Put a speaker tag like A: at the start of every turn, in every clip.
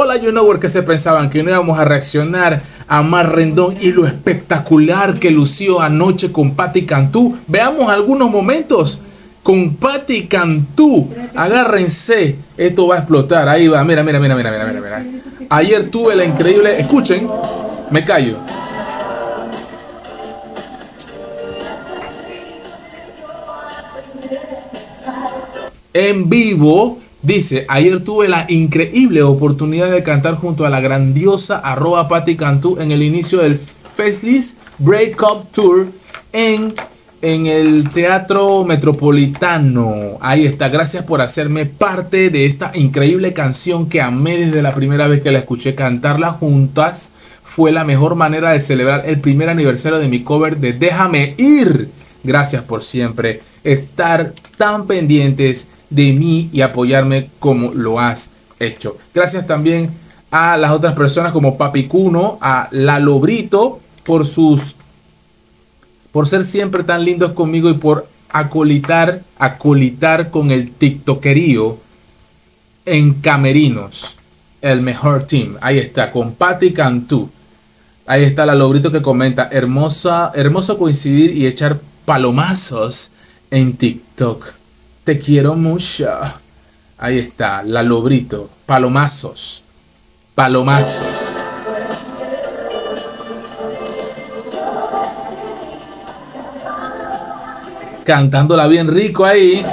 A: Hola, you know, que se pensaban que no íbamos a reaccionar a Mar Rendón y lo espectacular que lució anoche con Patti Cantú. Veamos algunos momentos con Patti Cantú. Agárrense, esto va a explotar. Ahí va, mira, mira, mira, mira, mira, mira, mira. Ayer tuve la increíble, escuchen, me callo. En vivo, dice, ayer tuve la increíble oportunidad de cantar junto a la grandiosa @Patti Cantú en el inicio del Faceless Breakup Tour en el Teatro Metropolitano. Ahí está, gracias por hacerme parte de esta increíble canción que amé desde la primera vez que la escuché. Cantarla juntas fue la mejor manera de celebrar el primer aniversario de mi cover de Déjame Ir. Gracias por siempre estar tan pendientes de mí y apoyarme como lo has hecho. Gracias también a las otras personas como Papi Cuno, a Lalo Brito por ser siempre tan lindos conmigo y por acolitar con el tiktokerío en Camerinos, el mejor team. Ahí está, con Patti Cantú. Ahí está Lalo Brito que comenta, hermoso coincidir y echar palomazos en TikTok. Te quiero mucho. Ahí está, Lalo Brito. Palomazos. Palomazos. Cantándola bien rico ahí.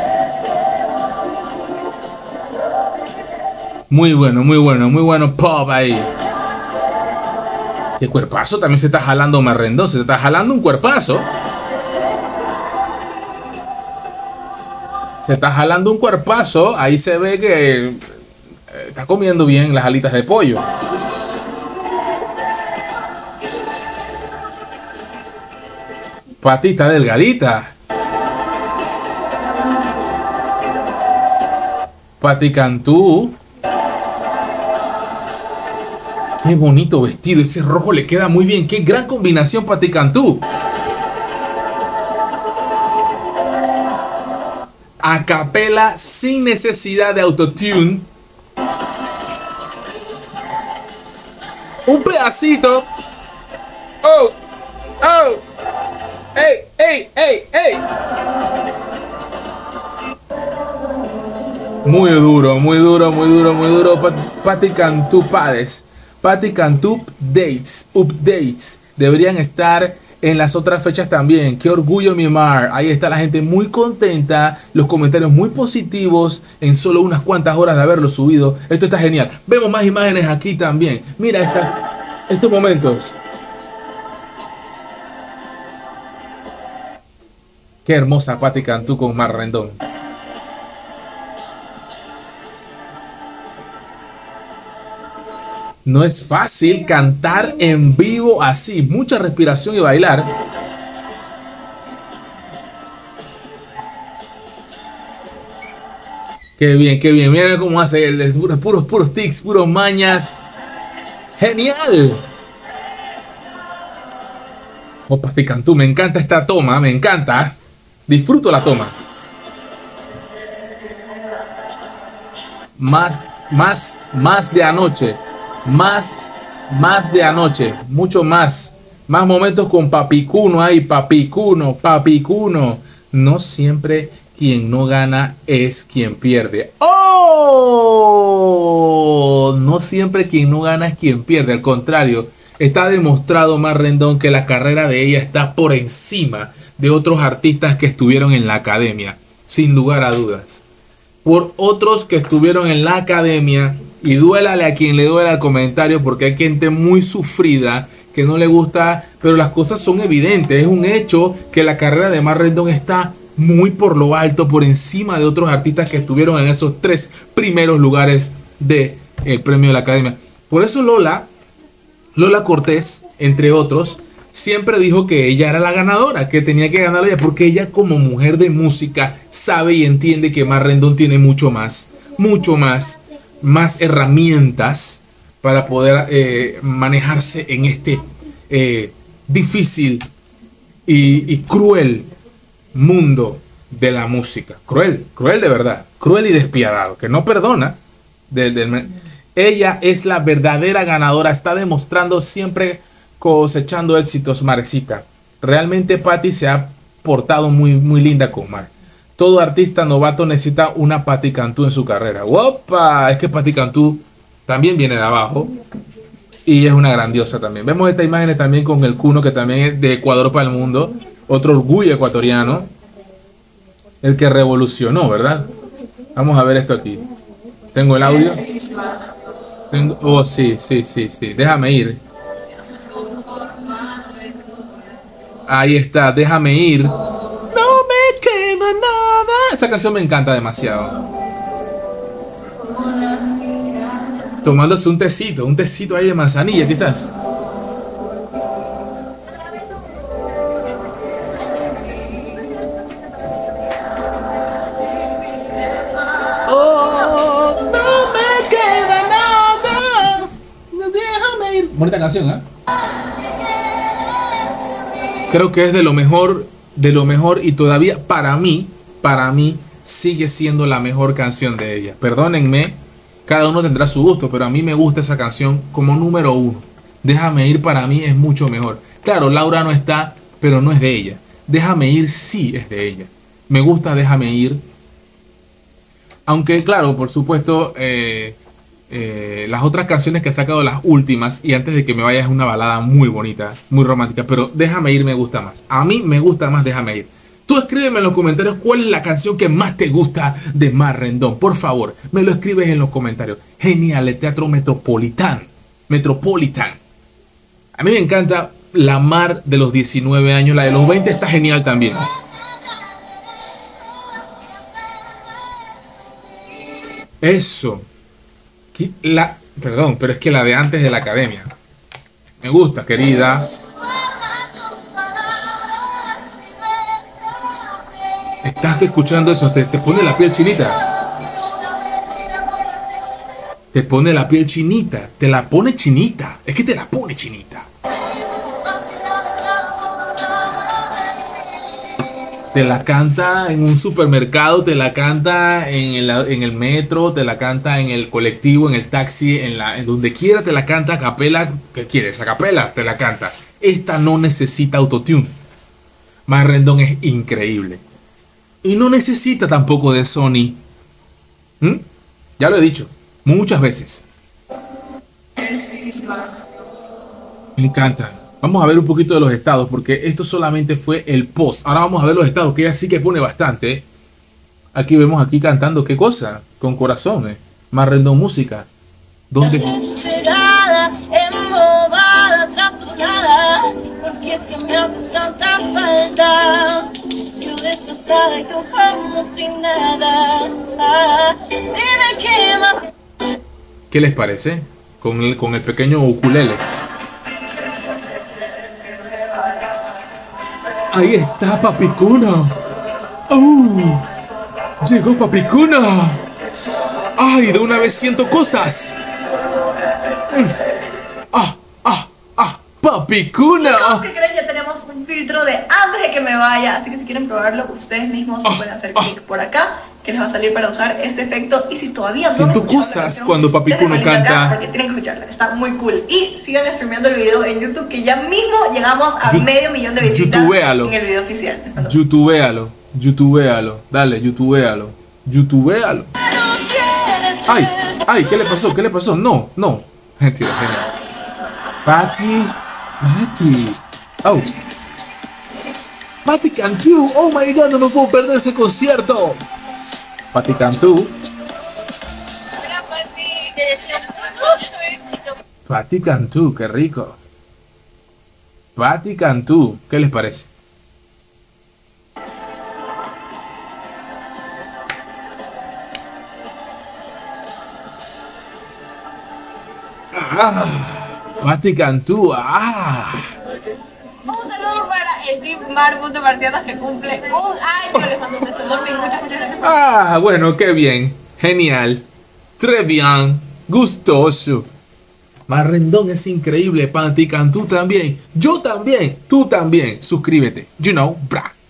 A: Muy bueno, muy bueno, muy bueno pop ahí. Qué cuerpazo, también se está jalando Mar Rendón. Se está jalando un cuerpazo. Se está jalando un cuerpazo. Ahí se ve que está comiendo bien las alitas de pollo. Patita delgadita. Patti Cantú. Qué bonito vestido. Ese rojo le queda muy bien. Qué gran combinación, Patti Cantú. A capela sin necesidad de autotune. Un pedacito. Oh, oh. Ey, ey, ey, ey. Muy duro, muy duro, muy duro, muy duro. Patti Cantú Pades. Patti Cantú updates. Deberían estar en las otras fechas también. Qué orgullo, mi Mar. Ahí está la gente muy contenta. Los comentarios muy positivos en solo unas cuantas horas de haberlo subido. Esto está genial. Vemos más imágenes aquí también. Mira estos momentos. Qué hermosa Patti Cantú con Mar Rendón. No es fácil cantar en vivo así. Mucha respiración y bailar. Qué bien, qué bien. Miren cómo hace. Puros tics, puros mañas. ¡Genial! Oh, Patti Cantú, me encanta esta toma. Me encanta. Disfruto la toma. Más de anoche. Más de anoche, mucho más momentos con Papi Cuno ahí, Papi Cuno. No siempre quien no gana es quien pierde. ¡Oh! No siempre quien no gana es quien pierde, al contrario, está demostrado, Mar Rendón, que la carrera de ella está por encima de otros artistas que estuvieron en la academia, sin lugar a dudas. Por otros que estuvieron en la academia. Y duélale a quien le duela el comentario, porque hay gente muy sufrida que no le gusta, pero las cosas son evidentes. Es un hecho que la carrera de Mar Rendón está muy por lo alto, por encima de otros artistas que estuvieron en esos 3 primeros lugares del premio de la academia. Por eso Lola Cortés, entre otros, siempre dijo que ella era la ganadora, que tenía que ganar ella, porque ella como mujer de música sabe y entiende que Mar Rendón tiene mucho más herramientas para poder manejarse en este difícil y cruel mundo de la música. Cruel de verdad, cruel y despiadado, que no perdona. Ella es la verdadera ganadora. Está demostrando siempre cosechando éxitos, Marecita. Realmente Patty se ha portado muy linda con Mar. Todo artista novato necesita una Patty Cantú en su carrera. ¡Opa! Es que Patty Cantú también viene de abajo y es una grandiosa también. Vemos esta imagen también con el Cuno, que también es de Ecuador para el mundo. Otro orgullo ecuatoriano. El que revolucionó, ¿verdad? Vamos a ver esto aquí. ¿Tengo el audio? Oh, sí. Déjame ir. Ahí está, déjame ir. No me queda nada. Esa canción me encanta demasiado. Tomándose un tecito ahí de manzanilla, quizás. Oh, no me queda nada. Déjame ir. Bonita canción, ¿eh? Creo que es de lo mejor y todavía para mí sigue siendo la mejor canción de ella. Perdónenme, cada uno tendrá su gusto, pero a mí me gusta esa canción como número uno. Déjame ir para mí es mucho mejor. Claro, Laura no está, pero no es de ella. Déjame ir sí es de ella. Me gusta Déjame ir. Aunque claro, por supuesto, las otras canciones que ha sacado, las últimas, y antes de que me vaya, es una balada muy bonita, muy romántica, pero Déjame ir me gusta más. A mí me gusta más Déjame ir. Tú escríbeme en los comentarios cuál es la canción que más te gusta de Mar Rendón. Por favor, me lo escribes en los comentarios. Genial, el Teatro Metropolitan. A mí me encanta la Mar de los 19 años, la de los 20 está genial también. Eso. Perdón, pero es que la de antes de la academia. Me gusta, querida. Estás escuchando eso, te pone la piel chinita. Te pone la piel chinita. Te la pone chinita. Es que te la pone chinita. Te la canta en un supermercado, te la canta en el metro, te la canta en el colectivo, en el taxi, en donde quiera te la canta a capela. ¿Qué quieres? A capela te la canta. Esta no necesita autotune. Mar Rendón es increíble. Y no necesita tampoco de Sony. Ya lo he dicho muchas veces. Me encanta. Vamos a ver un poquito de los estados, porque esto solamente fue el post. Ahora vamos a ver los estados, que ella sí que pone bastante. Aquí vemos aquí cantando, ¿qué cosa? Con corazón, Mar Rendón música. ¿Dónde? Desesperada, embobada, trastornada, porque es que me haces tanta falta. Yo destrozada y tú como sin nada. Dime qué más. ¿Qué les parece? Con el pequeño ukulele. Ahí está Papi Cuno. ¡Oh! Llegó Papi Cuno. ¡Ay! De una vez siento cosas. Papi Cuno.
B: Chicos, ¿qué creen? Ya tenemos un filtro de antes de que me vaya. Así que si quieren probarlo, ustedes mismos pueden hacer clic por acá, que les va a salir para usar este efecto. Y si todavía no
A: siento cosas cuando Papi Cuno canta,
B: porque tienen que escucharla, está muy cool. Y sigan streameando el video en YouTube, que ya mismo llegamos a medio millón de visitas en el video oficial.
A: YouTubealo. Dale, YouTubealo. Ay, ¿qué le pasó? No. Mentira, genial. Patty. Oh. Patty Cantú. Oh my god, no me puedo perder ese concierto. Patty Cantú.
C: Hola, Patty. Te deseo mucho éxito.
A: Patty Cantú, qué rico. Patty Cantú, ¿qué les parece? Patty Cantú,
B: Un saludo para el Team Mar.Marcianos, que cumple un año. Les mando un beso enorme y muchas gracias.
A: Bueno, qué bien. Genial. Très bien. Gustoso. Mar Rendón es increíble. Patty Cantú también. Yo también. Tú también. Suscríbete. Bra.